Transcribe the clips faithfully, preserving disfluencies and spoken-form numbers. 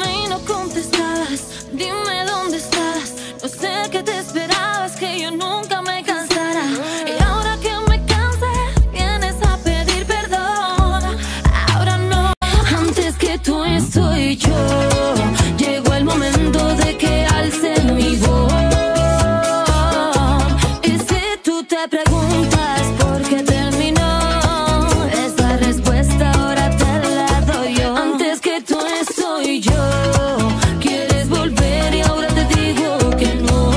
y no contestabas. Dime dónde estás. No sé qué te esperabas, que yo nunca me cansara. Y ahora que me cansé, vienes a pedir perdón. Ahora no, antes que tú estoy yo. Llegó el momento de que alce mi voz. Y si tú te preguntas por qué terminó, esa respuesta ahora te la doy yo. Antes que tú estoy yo. Quieres volver y ahora te digo que no.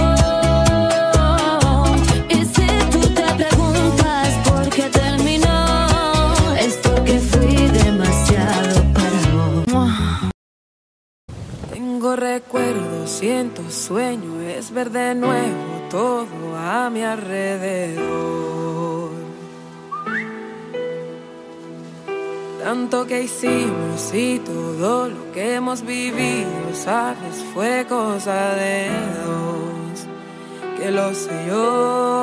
Y si tú te preguntas por qué terminó, es porque fui demasiado para vos. Tengo recuerdos, siento sueño, es ver de nuevo todo a mi alrededor. Tanto que hicimos y todo lo que hemos vivido, sabes, fue cosa de dos, que lo sé yo.